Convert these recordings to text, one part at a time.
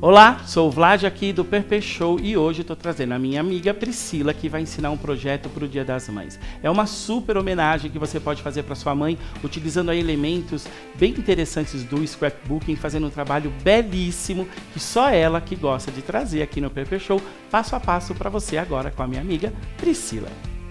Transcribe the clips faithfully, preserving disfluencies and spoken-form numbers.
Olá, sou o Vlad aqui do Perpê Show e hoje estou trazendo a minha amiga Priscila, que vai ensinar um projeto para o Dia das Mães. É uma super homenagem que você pode fazer para sua mãe, utilizando aí elementos bem interessantes do scrapbooking, fazendo um trabalho belíssimo que só ela que gosta de trazer aqui no Perpê Show, passo a passo para você agora com a minha amiga Priscila.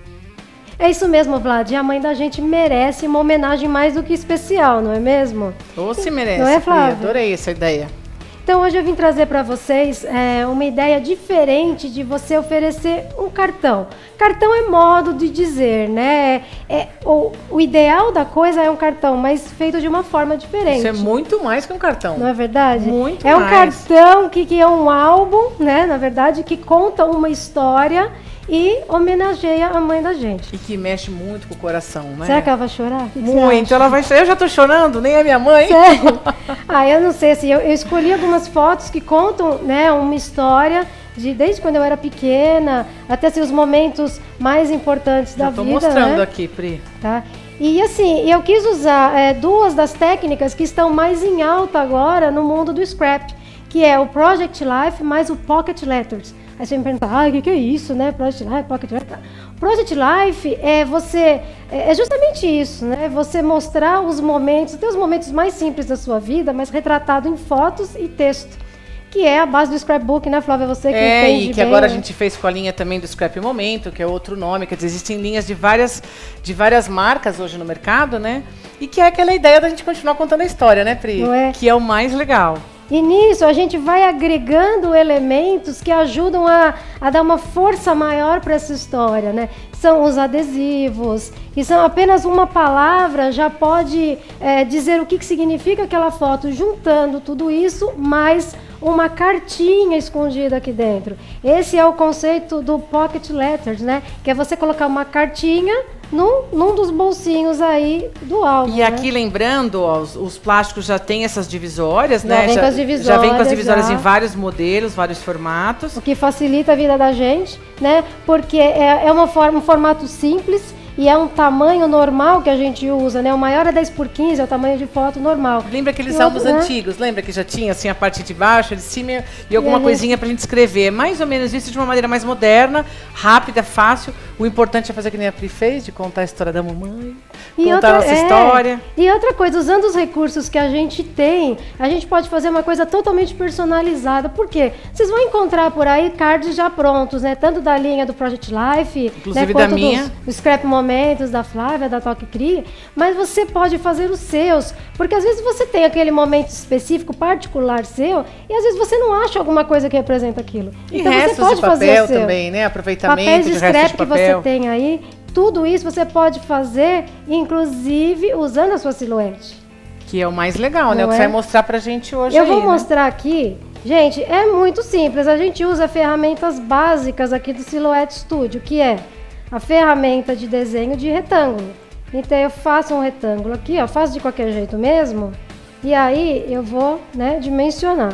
É isso mesmo, Vlad. A mãe da gente merece uma homenagem mais do que especial, não é mesmo? Ou se merece. Não é, Flávia? Adorei essa ideia. Então hoje eu vim trazer para vocês é, uma ideia diferente de você oferecer um cartão. Cartão é modo de dizer, né? É, o, o ideal da coisa é um cartão, mas feito de uma forma diferente. Isso é muito mais que um cartão. Não é verdade? Muito é mais. É um cartão que, que é um álbum, né? Na verdade, que conta uma história e homenageia a mãe da gente. E que mexe muito com o coração, né? Será que ela vai chorar? Que que muito, ela vai chorar. Eu já tô chorando, nem a minha mãe. Sério? Ah, eu não sei, assim, eu, eu escolhi algumas fotos que contam, né, uma história de desde quando eu era pequena, até assim, os momentos mais importantes já da tô vida, mostrando né? aqui, Pri. Tá? E assim, eu quis usar é, duas das técnicas que estão mais em alta agora no mundo do scrap, que é o Project Life mais o Pocket Letters. Aí você me pergunta, ah, o que, que é isso, né? Project Life, Pocket Letters. Project Life é você, é justamente isso, né? Você mostrar os momentos, até os momentos mais simples da sua vida, mas retratado em fotos e texto, que é a base do scrapbook, né, Flávia? Você que é, entende e que bem, agora né? a gente fez com a linha também do Scrap Momento, que é outro nome, quer dizer, existem linhas de várias, de várias marcas hoje no mercado, né? E que é aquela ideia da gente continuar contando a história, né, Pri? Não é? Que é o mais legal. E nisso a gente vai agregando elementos que ajudam a, a dar uma força maior para essa história, né? São os adesivos, que são apenas uma palavra, já pode é, dizer o que, que significa aquela foto, juntando tudo isso, mais uma cartinha escondida aqui dentro. Esse é o conceito do Pocket Letters, né? Que é você colocar uma cartinha num, num dos bolsinhos aí do álbum. E aqui, né? Lembrando, ó, os, os plásticos já têm essas divisórias, já né? Vem já, com as divisórias, já vem com as divisórias já. em vários modelos, vários formatos. O que facilita a vida da gente, né? Porque é, é uma forma, um formato simples e é um tamanho normal que a gente usa, né? O maior é dez por quinze, é o tamanho de foto normal. Lembra aqueles e álbuns outro, antigos? Né? Lembra que já tinha assim a parte de baixo, de cima e alguma e coisinha gente... pra gente escrever. Mais ou menos isso de uma maneira mais moderna, rápida, fácil. O importante é fazer que nem a Pri fez, de contar a história da mamãe, e contar outra, a nossa é, história. E outra coisa, usando os recursos que a gente tem, a gente pode fazer uma coisa totalmente personalizada. Por quê? Vocês vão encontrar por aí cards já prontos, né? Tanto da linha do Project Life, inclusive né? da quanto minha. Dos, dos Scrap Momentos, da Flávia, da Toque Cria. Mas você pode fazer os seus, porque às vezes você tem aquele momento específico, particular seu, e às vezes você não acha alguma coisa que representa aquilo. E então restos você pode de papel fazer o seu. também, né? Aproveitamento Papéis de de restos scrap de que papel. você tem aí, tudo isso você pode fazer, inclusive usando a sua silhuete. Que é o mais legal, Não né? O que é? você vai mostrar pra gente hoje. Eu aí, vou né? mostrar aqui. Gente, é muito simples. A gente usa ferramentas básicas aqui do Silhouette Studio, que é a ferramenta de desenho de retângulo. Então eu faço um retângulo aqui, ó, faço de qualquer jeito mesmo. E aí eu vou, né, dimensionar.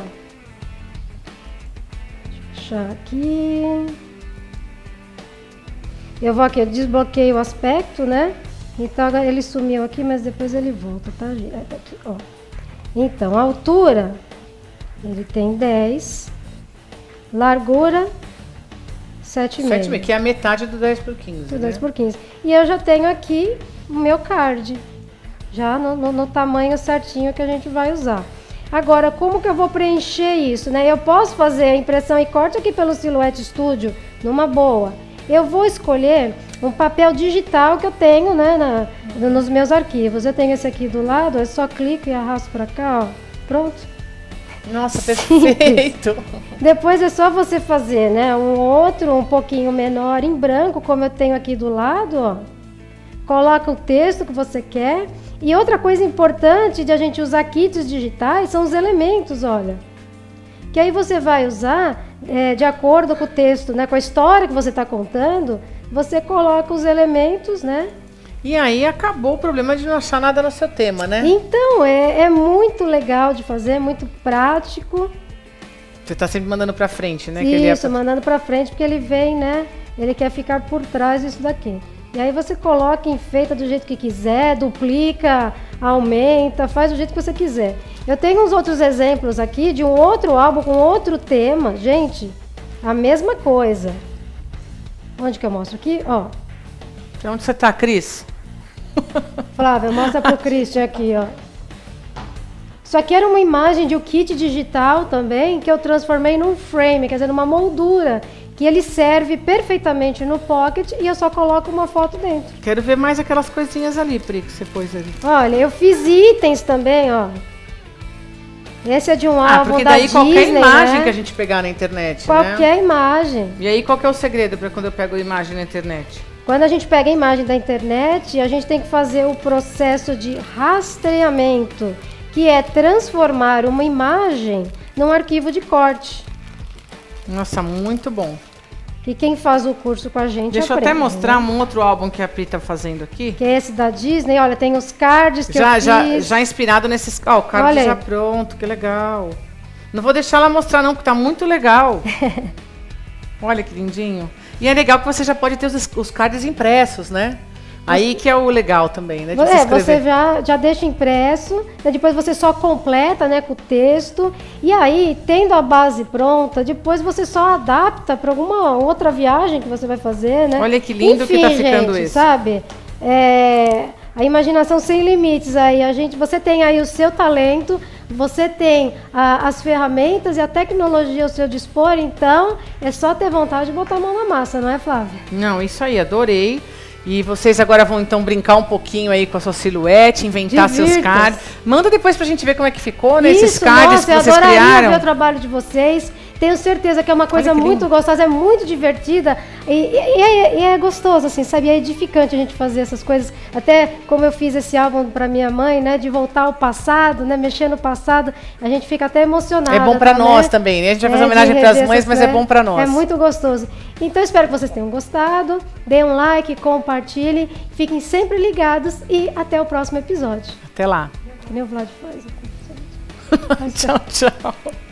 Deixa eu achar aqui. Eu vou aqui, eu desbloqueio o aspecto, né? Então agora ele sumiu aqui, mas depois ele volta, tá, gente? Aqui, ó. Então, a altura, ele tem dez. Largura, sete vírgula cinco. Que é a metade do dez por quinze. Do né? dez por quinze. E eu já tenho aqui o meu card. Já no, no, no tamanho certinho que a gente vai usar. Agora, como que eu vou preencher isso, né? Eu posso fazer a impressão e corte aqui pelo Silhouette Studio numa boa. Eu vou escolher um papel digital que eu tenho, né, na, nos meus arquivos. Eu tenho esse aqui do lado, eu só clico e arrasto para cá, ó. Pronto. Nossa, perfeito! Depois é só você fazer, né, um outro um pouquinho menor em branco, como eu tenho aqui do lado, ó. Coloca o texto que você quer. E outra coisa importante de a gente usar kits digitais são os elementos, olha. Que aí você vai usar é, de acordo com o texto, né, com a história que você está contando, você coloca os elementos, né? E aí acabou o problema de não achar nada no seu tema, né? Então, é, é muito legal de fazer, é muito prático. Você está sempre mandando para frente, né? Isso, que ele é... mandando para frente, porque ele vem, né? Ele quer ficar por trás disso daqui. E aí você coloca, enfeita do jeito que quiser, duplica, aumenta, faz do jeito que você quiser. Eu tenho uns outros exemplos aqui de um outro álbum com outro tema. Gente, a mesma coisa. Onde que eu mostro aqui? Ó. Onde você tá, Cris? Flávia, mostra pro Christian aqui, ó. Isso aqui era uma imagem de um kit digital também, que eu transformei num frame, quer dizer, numa moldura, que ele serve perfeitamente no pocket e eu só coloco uma foto dentro. Quero ver mais aquelas coisinhas ali, Pri, que você pôs ali. Olha, eu fiz itens também, ó. Esse é de um Ah, álbum porque da daí Disney, qualquer imagem né? que a gente pegar na internet, Qualquer né? imagem. E aí, qual que é o segredo para quando eu pego a imagem na internet? Quando a gente pega a imagem da internet, a gente tem que fazer o processo de rastreamento, que é transformar uma imagem num arquivo de corte. Nossa, muito bom. E quem faz o curso com a gente Deixa aprende, eu até mostrar né? um outro álbum que a Pri tá fazendo aqui. Que é esse da Disney. Olha, tem os cards que Já, eu já, fiz. já inspirado nesses... Ó, o card Olha já aí. pronto, que legal. Não vou deixar ela mostrar não, porque tá muito legal. Olha que lindinho. E é legal que você já pode ter os, os cards impressos, né? Aí que é o legal também, né? De você É, escrever. você já, já deixa impresso, né, depois você só completa, né, com o texto. E aí, tendo a base pronta, depois você só adapta para alguma outra viagem que você vai fazer, né? Olha que lindo Enfim, que tá ficando gente, esse. sabe? É, a imaginação sem limites aí. A gente, você tem aí o seu talento, você tem a, as ferramentas e a tecnologia ao seu dispor, então é só ter vontade de botar a mão na massa, não é, Flávia? Não, isso aí, adorei. E vocês agora vão então brincar um pouquinho aí com a sua silhuete, inventar seus Divirta-se. cards. Manda depois pra gente ver como é que ficou, né? Esses Isso, cards nossa, que eu vocês adoraria criaram. ver o trabalho de vocês. Tenho certeza que é uma coisa que muito lindo. gostosa, é muito divertida e, e- e é, e é gostoso, assim, sabe? É edificante a gente fazer essas coisas. Até como eu fiz esse álbum para minha mãe, né? De voltar ao passado, né? Mexer no passado, a gente fica até emocionada. É bom pra tá, nós né? também, né? A gente vai fazer É, homenagem de pras rever mães, essas mas é coisas. bom pra nós. É muito gostoso. Então espero que vocês tenham gostado. Deem um like, compartilhem, fiquem sempre ligados e até o próximo episódio. Até lá. Que nem o Vlad faz. Tchau, tchau.